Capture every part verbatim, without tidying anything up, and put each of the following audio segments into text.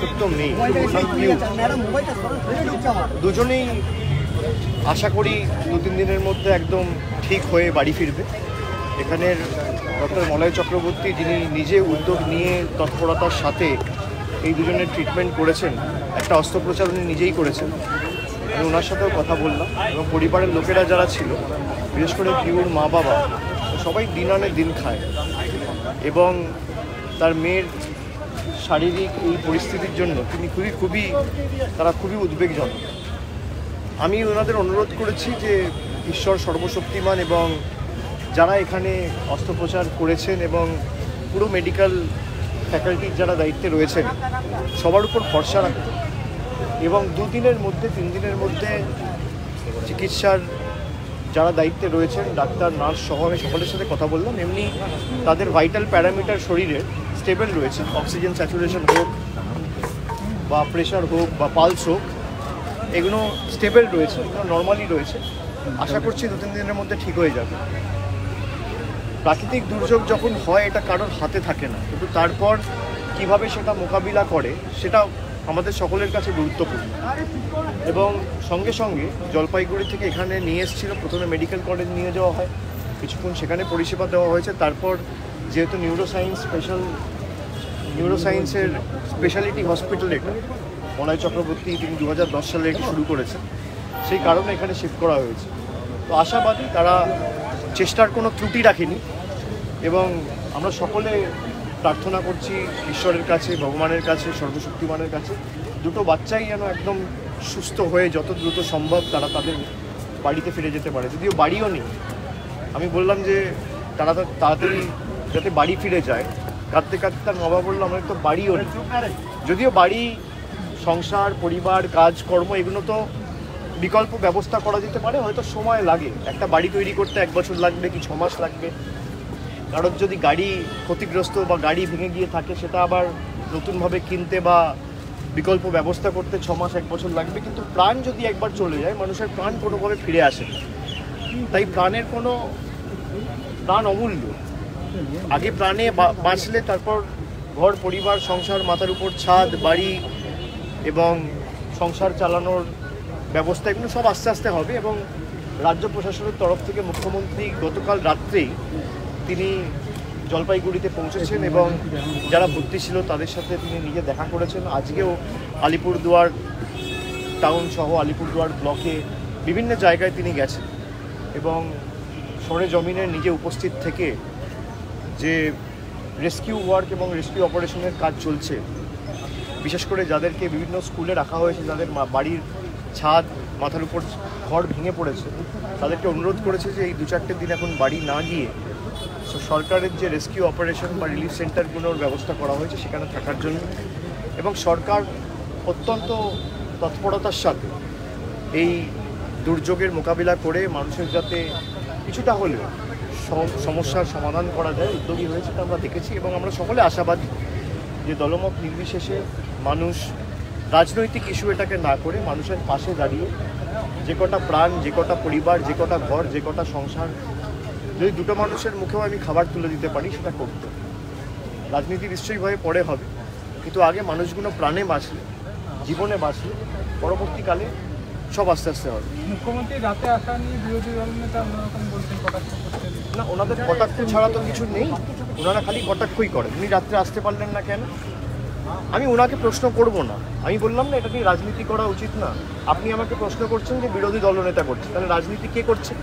পুরুষোত্তম নেই, দুজনেই আশা করি দু তিন দিনের মধ্যে একদম ঠিক হয়ে বাড়ি ফিরবে। এখানের ডক্টর মলয় চক্রবর্তী, যিনি নিজে উদ্যোগ নিয়ে তৎপরতার সাথে এই দুজনের ট্রিটমেন্ট করেছেন, একটা অস্ত্রোপচার উনি নিজেই করেছেন। আমি ওনার সাথেও কথা বললাম এবং পরিবারের লোকেরা যারা ছিল, বিশেষ করে পিউর মা বাবা, সবাই দিন আনে দিন খায় এবং তার মেয়ের শারীরিক এই পরিস্থিতির জন্য তিনি খুবই খুবই তারা খুবই উদ্বেগজনক। আমি ওনাদের অনুরোধ করেছি যে ঈশ্বর সর্বশক্তিমান এবং যারা এখানে অস্ত্রোপচার করেছেন এবং পুরো মেডিকেল ফ্যাকাল্টির যারা দায়িত্বে রয়েছেন সবার উপর ভরসা রাখতে এবং দুদিনের মধ্যে তিন দিনের মধ্যে চিকিৎসার যারা দায়িত্বে রয়েছেন, ডাক্তার, নার্স সহ আমি সকলের সাথে কথা বললাম। এমনি তাদের ভাইটাল প্যারামিটার শরীরের স্টেবল রয়েছে, অক্সিজেন স্যাচুরেশন হোক বা প্রেশার হোক বা পালস হোক, এগুলো স্টেবল রয়েছে, এগুলো নর্মালি রয়েছে। আশা করছি দু তিন দিনের মধ্যে ঠিক হয়ে যাবে। প্রাকৃতিক দুর্যোগ যখন হয় এটা কারোর হাতে থাকে না, কিন্তু তারপর কিভাবে সেটা মোকাবিলা করে সেটা আমাদের সকলের কাছে গুরুত্বপূর্ণ। এবং সঙ্গে সঙ্গে জলপাইগুড়ি থেকে এখানে নিয়ে এসেছিল, প্রথমে মেডিকেল কলেজ নিয়ে যাওয়া হয়, কিছুক্ষণ সেখানে পরিষেবা দেওয়া হয়েছে। তারপর যেহেতু নিউরোসায়েন্স স্পেশাল নিউরোসায়েন্সের স্পেশালিটি হসপিটাল এটা মলয় চক্রবর্তী তিনি দু হাজার দশ সালে এটি শুরু করেছেন, সেই কারণে এখানে শিফট করা হয়েছে। তো আশাবাদী তারা চেষ্টার কোনো ত্রুটি রাখেনি এবং আমরা সকলে প্রার্থনা করছি ঈশ্বরের কাছে, ভগবানের কাছে, সর্বশক্তিমানের কাছে, দুটো বাচ্চাই যেন একদম সুস্থ হয়ে যত দ্রুত সম্ভব তারা তাদের বাড়িতে ফিরে যেতে পারে। যদিও বাড়িও নেই, আমি বললাম যে তারা তাড়াতাড়ি যাতে বাড়ি ফিরে যায়। কাঁদতে কাঁদতে তার মা বাবা বললো আমাদের তো বাড়িও নেই। যদিও বাড়ি, সংসার, পরিবার, কাজকর্ম এগুলো তো বিকল্প ব্যবস্থা করা যেতে পারে, হয়তো সময় লাগে। একটা বাড়ি তৈরি করতে এক বছর লাগবে কি ছ মাস লাগবে। কারোর যদি গাড়ি ক্ষতিগ্রস্ত বা গাড়ি ভেঙে গিয়ে থাকে সেটা আবার নতুনভাবে কিনতে বা বিকল্প ব্যবস্থা করতে ছ মাস এক বছর লাগবে। কিন্তু প্রাণ যদি একবার চলে যায়, মানুষের প্রাণ কোনোভাবে ফিরে আসে। তাই প্রাণের কোনো প্রাণ অমূল্য। আগে প্রাণে বাঁচলে তারপর ঘর, পরিবার, সংসার, মাথার উপর ছাদ, বাড়ি এবং সংসার চালানোর ব্যবস্থা এগুলো সব আস্তে আস্তে হবে। এবং রাজ্য প্রশাসনের তরফ থেকে মুখ্যমন্ত্রী গতকাল রাত্রেই তিনি জলপাইগুড়িতে পৌঁছেছেন এবং যারা ভর্তি ছিল তাদের সাথে তিনি নিজে দেখা করেছেন। আজকেও আলিপুরদুয়ার টাউন সহ আলিপুরদুয়ার ব্লকে বিভিন্ন জায়গায় তিনি গেছেন এবং সরে জমিনে নিজে উপস্থিত থেকে যে রেস্কিউ ওয়ার্ক এবং রেস্কিউ অপারেশনের কাজ চলছে, বিশেষ করে যাদেরকে বিভিন্ন স্কুলে রাখা হয়েছে, যাদের বাড়ির ছাদ, মাথার উপর ঘর ভেঙে পড়েছে, তাদেরকে অনুরোধ করেছে যে এই দু চারটে দিন এখন বাড়ি না গিয়ে সরকারের যে রেস্কিউ অপারেশন বা রিলিফ সেন্টারগুলোর ব্যবস্থা করা হয়েছে সেখানে থাকার জন্য। এবং সরকার অত্যন্ত তৎপরতার সাথে এই দুর্যোগের মোকাবিলা করে মানুষের যাতে কিছুটা হলেও সমস্যার সমাধান করা যায় উদ্যোগী হয়েছে, তা আমরা দেখেছি। এবং আমরা সকলে আশাবাদী যে দলমত নির্বিশেষে মানুষ রাজনৈতিক ইস্যু এটাকে না করে মানুষের পাশে দাঁড়িয়ে যে কটা প্রাণ, যে কটা পরিবার, যে কটা ঘর, যে কটা সংসার, যদি দুটো মানুষের মুখেও আমি খাবার তুলে দিতে পারি সেটা করতে। রাজনীতি নিশ্চয়ই ভয়ে পরে হবে, কিন্তু আগে মানুষগুলো প্রাণে বাঁচলে, জীবনে বাঁচলে, পরবর্তীকালে সব আস্তে আস্তে হবে। মুখ্যমন্ত্রী রাতে আসা নিয়ে বিরোধী দল নেতা অন্যরকম বলছেন, কটাক্ষ করছেন। না, ওনাদের কটাক্ষ ছাড়া তো কিছু নেই, ওনারা খালি কটাক্ষই করেন। উনি রাত্রে আসতে পারলেন না কেন? আমি ওনাকে প্রশ্ন করব না। আমি বললাম না এটা নিয়ে রাজনীতি করা উচিত না। আপনি আমাকে প্রশ্ন করছেন যে বিরোধী দলনেতা করছে, তাহলে রাজনীতি কে করছে?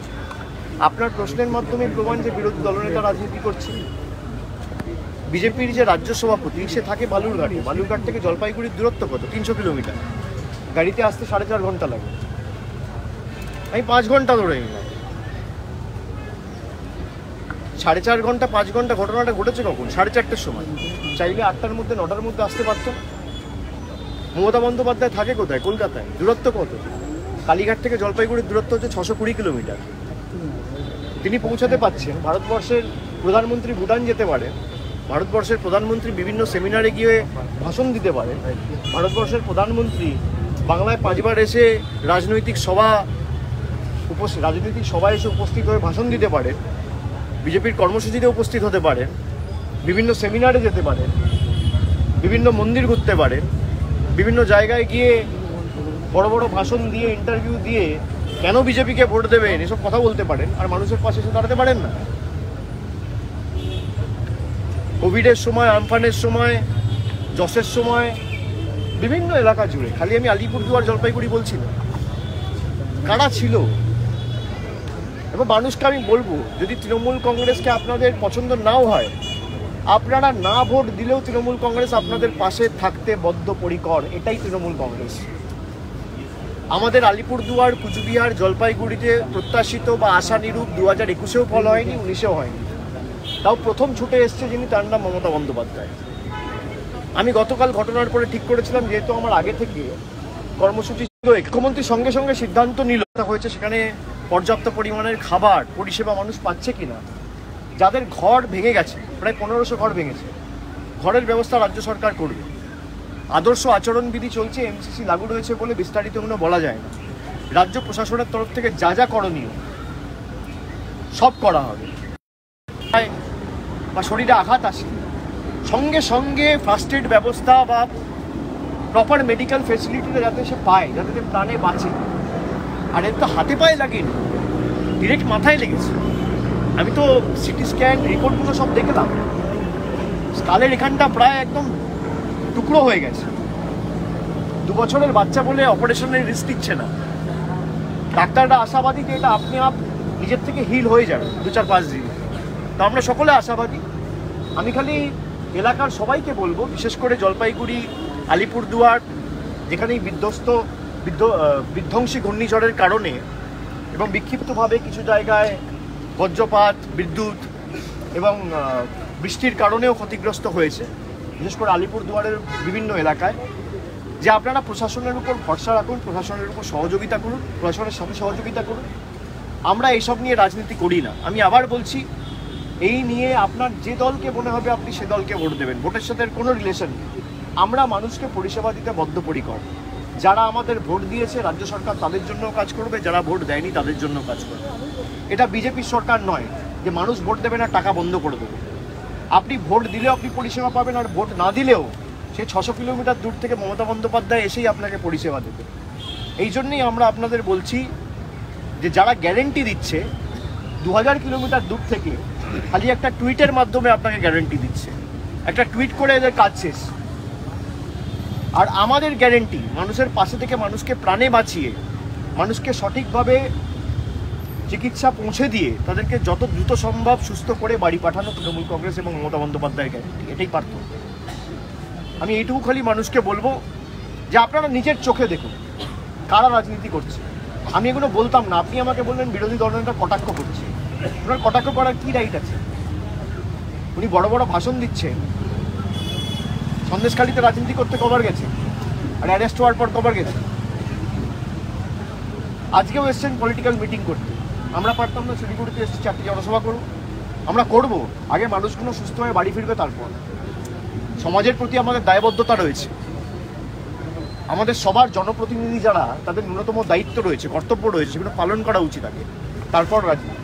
আপনার প্রশ্নের মাধ্যমে প্রমাণ যে বিরোধী দলনেতা রাজনীতি করছে। বিজেপির যে রাজ্য সভাপতি সে থাকে বালুরঘাটে, বালুরঘাট থেকে জলপাইগুড়ির দূরত্ব কত? তিনশো কিলোমিটার। গাড়িতে আসতে সাড়ে চার ঘন্টা লাগে, আমি পাঁচ ঘন্টা ধরে নিলাম। সাড়ে চার ঘন্টা পাঁচ ঘন্টা ঘটনাটা ঘটেছে কখন? সাড়ে চারটের সময়। চাইলে আটটার মধ্যে নটার মধ্যে আসতে পারত। মমতা বন্দ্যোপাধ্যায় থাকে কোথায়? কলকাতায়। দূরত্ব কত? কালীঘাট থেকে জলপাইগুড়ির দূরত্ব হচ্ছে ছশো কুড়ি কিলোমিটার। তিনি পৌঁছাতে পারছেন। ভারতবর্ষের প্রধানমন্ত্রী ভুটান যেতে পারেন, ভারতবর্ষের প্রধানমন্ত্রী বিভিন্ন সেমিনারে গিয়ে ভাষণ দিতে পারেন, ভারতবর্ষের প্রধানমন্ত্রী বাংলায় পাঁচবার এসে রাজনৈতিক সভা উপস্থিত রাজনৈতিক সভায় এসে উপস্থিত হয়ে ভাষণ দিতে পারেন, বিজেপির কর্মসূচিতে উপস্থিত হতে পারেন, বিভিন্ন সেমিনারে যেতে পারেন। বিভিন্ন মন্দির ঘুরতে পারেন, বিভিন্ন জায়গায় গিয়ে বড় বড় ভাষণ দিয়ে ইন্টারভিউ দিয়ে কেন বিজেপিকে ভোট দেবেন এসব কথা বলতে পারেন, আর মানুষের পাশে এসে দাঁড়াতে পারেন না। কোভিডের সময়, আমফানের সময়, যশের সময় বিভিন্ন এলাকা জুড়ে, খালি আমি আলিপুরদুয়ার জলপাইগুড়ি বলছি না, কারা ছিল। এবং মানুষকে আমি বলবো, যদি তৃণমূল কংগ্রেসকে আপনাদের পছন্দ নাও হয়, আপনারা না ভোট দিলেও তৃণমূল কংগ্রেস আপনাদের পাশে থাকতে বদ্ধপরিকর। এটাই তৃণমূল কংগ্রেস। আমাদের আলিপুরদুয়ার, কুচবিহার, জলপাইগুড়িতে প্রত্যাশিত বা আশানুরূপ দু হাজার একুশেও ফল হয়নি, উনিশেও হয়নি। তাও প্রথম ছুটে এসছে যিনি, তার নাম মমতা বন্দ্যোপাধ্যায়। আমি গতকাল ঘটনার পরে ঠিক করেছিলাম, যেহেতু আমার আগে থেকে কর্মসূচি ছিল, মুখ্যমন্ত্রী সঙ্গে সঙ্গে সিদ্ধান্ত নিল হয়েছে সেখানে পর্যাপ্ত পরিমাণের খাবার পরিষেবা মানুষ পাচ্ছে কিনা। যাদের ঘর ভেঙে গেছে, প্রায় পনেরোশো ঘর ভেঙেছে, ঘরের ব্যবস্থা রাজ্য সরকার করবে। আদর্শ আচরণবিধি চলছে, এমসিসি লাগু রয়েছে বলে বিস্তারিত কোনো বলা যায় না। রাজ্য প্রশাসনের তরফ থেকে যা যা করণীয় সব করা হবে। বা শরীরে আঘাত আসে, সঙ্গে সঙ্গে ফার্স্ট এড ব্যবস্থা বা প্রপার মেডিকেল ফেসিলিটিটা যাতে সে পায়, যাতে প্রাণে বাঁচে। আর এর তো হাতে পায়ে লাগেনি, ডিরেক্ট মাথায় লেগেছে। আমি তো সিটি স্ক্যান রিপোর্টগুলো সব দেখলাম, স্কালের এখানটা প্রায় একদম টুকরো হয়ে গেছে। দু বছরের বাচ্চা বলে অপারেশনের রিস্ক দিচ্ছে না। ডাক্তাররা আশাবাদী যে এটা আপনি আপ নিজের থেকে হিল হয়ে যাবে দু চার পাঁচ দিন। তো আমরা সকলে আশাবাদী। আমি খালি এলাকার সবাইকে বলবো, বিশেষ করে জলপাইগুড়ি, আলিপুরদুয়ার, যেখানেই বিধ্বস্ত বিধ্ব বিধ্বংসী ঘূর্ণিঝড়ের কারণে এবং বিক্ষিপ্তভাবে কিছু জায়গায় বজ্রপাত, বিদ্যুৎ এবং বৃষ্টির কারণেও ক্ষতিগ্রস্ত হয়েছে, বিশেষ করে আলিপুরদুয়ারের বিভিন্ন এলাকায়, যে আপনারা প্রশাসনের উপর ভরসা রাখুন, প্রশাসনের উপর সহযোগিতা করুন, প্রশাসনের সাথে সহযোগিতা করুন। আমরা এইসব নিয়ে রাজনীতি করি না। আমি আবার বলছি, এই নিয়ে আপনার যে দলকে মনে হবে আপনি সে দলকে ভোট দেবেন, ভোটের সাথে কোনো রিলেশন নেই। আমরা মানুষকে পরিষেবা দিতে বদ্ধপরিকর। যারা আমাদের ভোট দিয়েছে রাজ্য সরকার তাদের জন্য কাজ করবে, যারা ভোট দেয়নি তাদের জন্য কাজ করবে। এটা বিজেপির সরকার নয় যে মানুষ ভোট দেবে না টাকা বন্ধ করে দেবে। আপনি ভোট দিলেও আপনি পরিষেবা পাবেন, আর ভোট না দিলেও সে ছশো কিলোমিটার দূর থেকে মমতা বন্দ্যোপাধ্যায় এসেই আপনাকে পরিষেবা দেবে। এই জন্যই আমরা আপনাদের বলছি যে যারা গ্যারেন্টি দিচ্ছে দু হাজার কিলোমিটার দূর থেকে, খালি একটা টুইটের মাধ্যমে আপনাকে গ্যারেন্টি দিচ্ছে, একটা টুইট করে এদের কাজ শেষ। আর আমাদের গ্যারেন্টি মানুষের পাশে থেকে মানুষকে প্রাণে বাঁচিয়ে, মানুষকে সঠিকভাবে চিকিৎসা পৌঁছে দিয়ে তাদেরকে যত দ্রুত সম্ভব সুস্থ করে বাড়ি পাঠানো তৃণমূল কংগ্রেস এবং মমতা বন্দ্যোপাধ্যায়ের গ্যারেন্টি। এটাই পার্থক্য। আমি এইটুকু খালি মানুষকে বলবো যে আপনারা নিজের চোখে দেখুন কারা রাজনীতি করছে। আমি এগুলো বলতাম না, আপনি আমাকে বললেন বিরোধী দলনেতা কটাক্ষ করছে। ওনার কটাক্ষ করার কী রাইট আছে? উনি বড় বড় ভাষণ দিচ্ছেন, সন্দেশখালীতে রাজনীতি করতে কবার গেছে, আর অ্যারেস্ট হওয়ার পর কবার গেছে। আজকেও এসছেন পলিটিক্যাল মিটিং করতে। আমরা পারতাম না শিলিগুড়িতে এসেছি চারটি জনসভা করবো? আমরা করব। আগে মানুষগুলো সুস্থ হয়ে বাড়ি ফিরবে, তারপর। সমাজের প্রতি আমাদের দায়বদ্ধতা রয়েছে। আমাদের সবার জনপ্রতিনিধি যারা, তাদের ন্যূনতম দায়িত্ব রয়েছে, কর্তব্য রয়েছে, সেগুলো পালন করা উচিত আগে, তারপর রাজনীতি।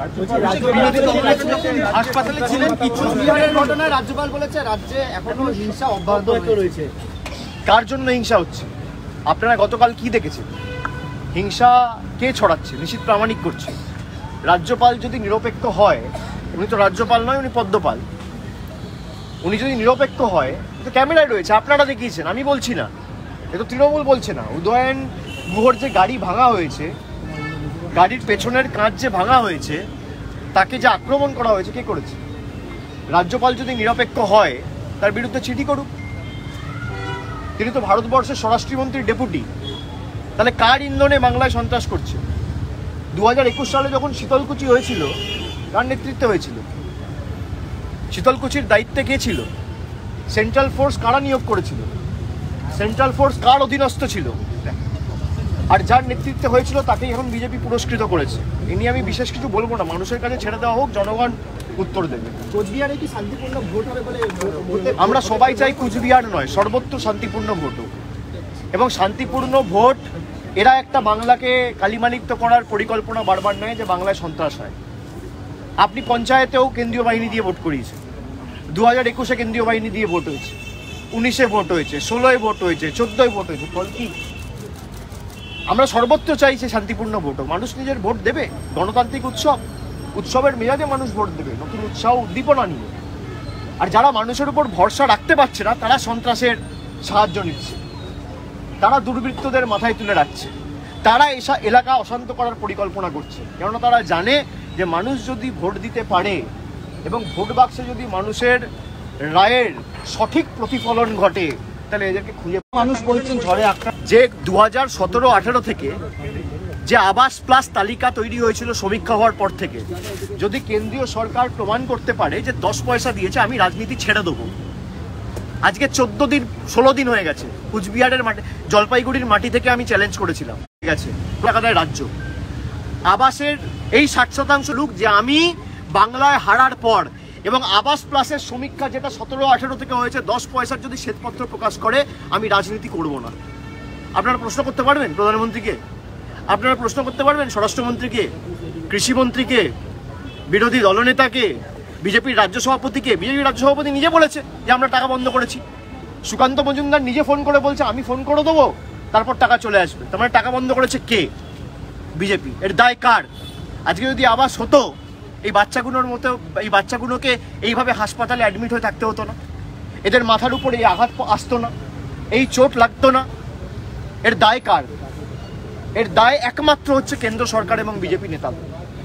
হাসপাতালে ছিলেন, কিছু বিহারের ঘটনায় রাজ্যপাল বলেছে রাজ্যে এখনো হিংসা অব্যাহত রয়েছে। কার জন্য হিংসা হচ্ছে? আপনারা গতকাল কি দেখেছেন? হিংসা কে ছড়াচ্ছে? নিশ্চিত প্রামাণিক করছে। রাজ্যপাল যদি নিরপেক্ষ হয়, উনি তো রাজ্যপাল নয়, উনি পদ্মপাল। উনি যদি নিরপেক্ষ হয় তো ক্যামেরায় রয়েছে, আপনারা দেখিয়েছেন, আমি বলছি না, এ তো তৃণমূল বলছে না। উদয়ন গুহর যে গাড়ি ভাঙা হয়েছে, গাড়ির পেছনের কাঁচ যে ভাঙা হয়েছে, তাকে যে আক্রমণ করা হয়েছে, কে করেছে? রাজ্যপাল যদি নিরপেক্ষ হয় তার বিরুদ্ধে চিঠি করুক। তিনি তো ভারতবর্ষের স্বরাষ্ট্রমন্ত্রীর ডেপুটি। তাহলে কার ইন্ধনে বাংলায় সন্ত্রাস করছে? দু হাজার একুশ সালে যখন শীতলকুচি হয়েছিল, কার নেতৃত্বে হয়েছিল? শীতলকুচির দায়িত্বে কে ছিল? সেন্ট্রাল ফোর্স কারা নিয়োগ করেছিল? সেন্ট্রাল ফোর্স কার অধীনস্থ ছিল? আর যার নেতৃত্বে হয়েছিল তাকেই এখন বিজেপি পুরস্কৃত করেছে। এ নিয়ে আমি বিশেষ কিছু বলবো না, মানুষের কাছে ছেড়ে দেওয়া হোক, জনগণ উত্তর দেবে। কোচবিহারে কি শান্তিপূর্ণ ভোট হবে বলে আমরা সবাই চাই কুচবিহার নয়, সর্বত্র শান্তিপূর্ণ ভোট হোক। এবং শান্তিপূর্ণ ভোট, এরা একটা বাংলাকে কালিমালিপ্ত করার পরিকল্পনা বারবার নেয় যে বাংলায় সন্ত্রাস হয়। আপনি পঞ্চায়েতেও কেন্দ্রীয় বাহিনী দিয়ে ভোট করিয়েছেন, দু হাজার একুশে কেন্দ্রীয় বাহিনী দিয়ে ভোট হয়েছে। উনিশে ভোট হয়েছে, ষোলোয় ভোট হয়েছে, চোদ্দোয় ভোট হয়েছে, ফল কি? আমরা সর্বত্র চাইছি শান্তিপূর্ণ ভোট হোক। মানুষ নিজের ভোট দেবে, গণতান্ত্রিক উৎসব, উৎসবের মেয়াদে মানুষ ভোট দেবে নতুন উৎসাহ উদ্দীপনা নিয়ে। আর যারা মানুষের উপর ভরসা রাখতে পারছে না তারা সন্ত্রাসের সাহায্য নিচ্ছে, তারা দুর্বৃত্তদের মাথায় তুলে রাখছে, তারা এসা এলাকা অশান্ত করার পরিকল্পনা করছে। কেননা তারা জানে যে মানুষ যদি ভোট দিতে পারে এবং ভোট বাক্সে যদি মানুষের রায়ের সঠিক প্রতিফলন ঘটে তাহলে এদেরকে খুঁজে। মানুষ বলছেন ঝড়ে আক্রান্ত যে দু হাজার সতেরো আঠেরো থেকে যে আবাস প্লাস তালিকা তৈরি হয়েছিল সমীক্ষা হওয়ার পর থেকে, যদি কেন্দ্রীয় সরকার প্রমাণ করতে পারে যে দশ পয়সা দিয়েছে আমি রাজনীতি ছেড়ে দেবো, আজকে চোদ্দ দিন ষোলো দিন হয়ে গেছে কুচবিহারের মাটি জলপাইগুড়ির মাটি থেকে আমি চ্যালেঞ্জ করেছিলাম, ঠিক আছে, কলকাতায় রাজ্য আবাসের এই ষাট শতাংশ লোক যে আমি বাংলায় হারার পর এবং আবাস প্লাসের সমীক্ষা যেটা সতেরো আঠেরো থেকে হয়েছে দশ পয়সার যদি শ্বেতপত্র প্রকাশ করে আমি রাজনীতি করব না। আপনারা প্রশ্ন করতে পারবেন প্রধানমন্ত্রীকে, আপনারা প্রশ্ন করতে পারবেন স্বরাষ্ট্রমন্ত্রীকে, কৃষিমন্ত্রীকে, বিরোধী দলনেতাকে, বিজেপির রাজ্য সভাপতিকে। বিজেপির রাজ্য সভাপতি নিজে বলেছে যে আমরা টাকা বন্ধ করেছি। সুকান্ত মজুমদার নিজে ফোন করে বলছে আমি ফোন করে দেবো তারপর টাকা চলে আসবে। তার মানে টাকা বন্ধ করেছে কে? বিজেপি। এর দায় কার? আজকে যদি আবাস হতো এই বাচ্চাগুলোর মতো এই বাচ্চাগুলোকে এইভাবে হাসপাতালে অ্যাডমিট হয়ে থাকতে হতো না, এদের মাথার উপর এই আঘাত আসতো না, এই চোট লাগতো না। এর দায় কার? এর দায় একমাত্র হচ্ছে কেন্দ্র সরকার এবং বিজেপি নেতাদের।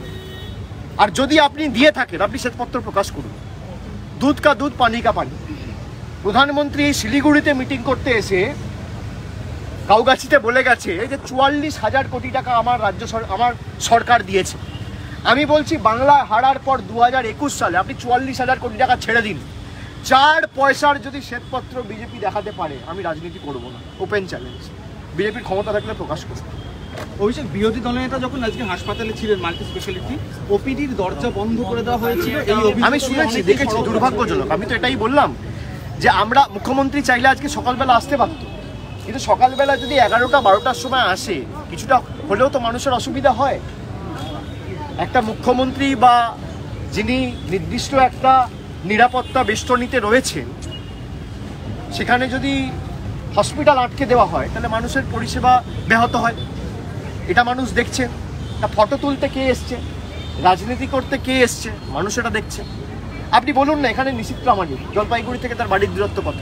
আর যদি আপনি দিয়ে থাকেন আপনি শ্বেতপত্র প্রকাশ করুন। দুধ কা দুধ পানি কা পানি। প্রধানমন্ত্রী শিলিগুড়িতে মিটিং করতে এসে কাউগাছিতে বলে গেছে যে চুয়াল্লিশ হাজার কোটি টাকা আমার রাজ্য আমার সরকার দিয়েছে। আমি বলছি বাংলায় হারার পর দু হাজার একুশ সালে আপনি চুয়াল্লিশ হাজার কোটি টাকা ছেড়ে দিন, চার পয়সার যদি শ্বেতপত্র বিজেপি দেখাতে পারে আমি রাজনীতি করব না। ওপেন চ্যালেঞ্জ, বিজেপির ক্ষমতা থাকলে প্রকাশ করবে। অভিষেক, বিরোধী দলনেতা যখন আজকে হাসপাতালে ছিলেন মাল্টি স্পেশালিটি, ওপিডির দরজা বন্ধ করে দেওয়া হয়েছিল, এই আমি শুনেছি, দেখেছি, দুর্ভাগ্যজনক। আমি তো এটাই বললাম যে আমরা মুখ্যমন্ত্রী চাইলে আজকে সকালবেলা আসতে পারত, কিন্তু সকালবেলা যদি এগারোটা বারোটার সময় আসে কিছুটা হলেও তো মানুষের অসুবিধা হয়। একটা মুখ্যমন্ত্রী বা যিনি নির্দিষ্ট একটা নিরাপত্তা বেষ্টনীতে রয়েছেন সেখানে যদি হসপিটাল আটকে দেওয়া হয় তাহলে মানুষের পরিষেবা ব্যাহত হয়। এটা মানুষ দেখছে। তা ফটো তুলতে কে এসছে, রাজনীতি করতে কে এসছে, মানুষ এটা দেখছে। আপনি বলুন না, এখানে নিশীথ প্রামাণিক জলপাইগুড়ি থেকে তার বাড়ির দূরত্ব কত?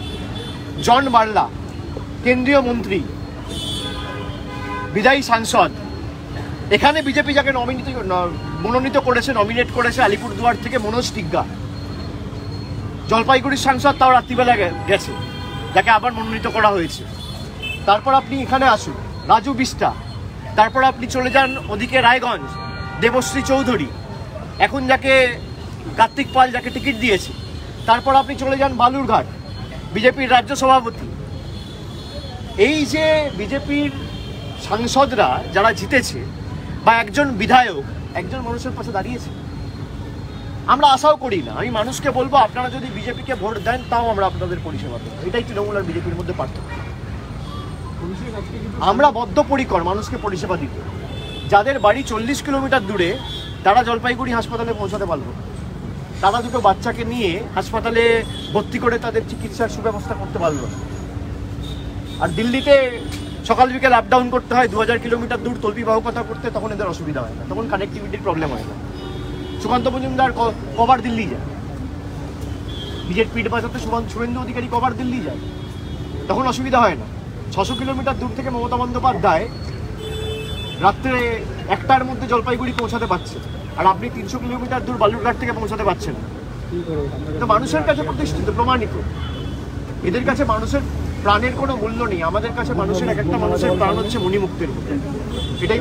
জন বার্লা কেন্দ্রীয় মন্ত্রী, বিদায়ী সাংসদ, এখানে বিজেপি যাকে নমিনিত মনোনীত করেছে নমিনেট করেছে আলিপুরদুয়ার থেকে মনোজ টিগ্গা, জলপাইগুড়ির সাংসদ, তাও রাত্রিবেলা গেছে, যাকে আবার মনোনীত করা হয়েছে। তারপর আপনি এখানে আসুন রাজু বিষ্টা, তারপর আপনি চলে যান ওদিকে রায়গঞ্জ দেবশ্রী চৌধুরী, এখন যাকে কার্তিক পাল যাকে টিকিট দিয়েছে, তারপর আপনি চলে যান বালুরঘাট বিজেপির রাজ্য সভাপতি। এই যে বিজেপির সাংসদরা যারা জিতেছে বা একজন বিধায়ক একজন মানুষের পাশে দাঁড়িয়েছে, আমরা আশাও করি না। আমি মানুষকে বলবো আপনারা যদি বিজেপিকে ভোট দেন তাও আমরা আপনাদের পরিষেবা দেবো। এটাই তৃণমূল আর বিজেপির মধ্যে পার্থক্য। আমরা বদ্ধপরিকর মানুষকে পরিষেবা দিতে। যাদের বাড়ি চল্লিশ কিলোমিটার দূরে তারা জলপাইগুড়ি হাসপাতালে পৌঁছাতে পারলো, তারা দুটো বাচ্চাকে নিয়ে হাসপাতালে ভর্তি করে তাদের চিকিৎসার সুব্যবস্থা করতে পারলো। আর দিল্লিতে সকাল বিকেল আপ ডাউন করতে হয় দু হাজার কিলোমিটার দূর তল্পি বাহকতা করতে, তখন এদের অসুবিধা হয় না, তখন কানেক্টিভিটির প্রবলেম হয় না। সুকান্ত মজুমদার কবার দিল্লি যায়, নিজের পিঠ বাঁচাতে শুভেন্দু অধিকারী কবার দিল্লি যায়, তখন অসুবিধা হয় না। ছশো কিলোমিটার দূর থেকে মমতা বন্দ্যোপাধ্যায় রাত্রে একটার মধ্যে জলপাইগুড়ি পৌঁছাতে পারছে, আর আপনি তিনশো কিলোমিটার দূর বালুরঘাট থেকে পৌঁছাতে পারছেন। তো মানুষের কাছে প্রতিষ্ঠিত, প্রমাণিত। এদের কাছে মানুষের প্রাণের কোনো মূল্য নেই, আমাদের কাছে মানুষের এক একটা মানুষের প্রাণ হচ্ছে মণিমুক্তের মতো। এটাই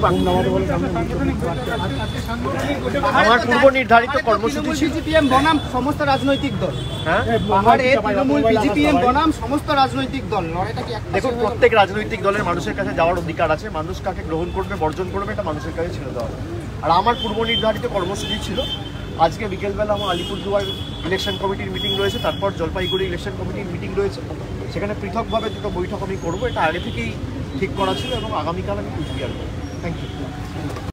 আমার পূর্ব নির্ধারিত কর্মসূচি। বিজেপিএম বনাম সমস্ত রাজনৈতিক দল, হ্যাঁ, পাহাড়ে তৃণমূল বিজেপিএম বনাম সমস্ত রাজনৈতিক দল। দেখুন, প্রত্যেক রাজনৈতিক দলের মানুষের কাছে যাওয়ার অধিকার আছে। মানুষ কাকে গ্রহণ করবে বর্জন করবে এটা মানুষের কাছে ছেড়ে দেওয়া। আর আমার পূর্ব নির্ধারিত কর্মসূচি ছিল আজকে বিকেলবেলা আমার আলিপুরদুয়ার ইলেকশন কমিটির মিটিং রয়েছে, তারপর জলপাইগুড়ি ইলেকশন কমিটির মিটিং রয়েছে, সেখানে পৃথকভাবে দুটো বৈঠক আমি করবো। এটা আগে থেকেই ঠিক করা ছিল এবং আগামীকাল আমি কুচবিহার করবো। Thank you.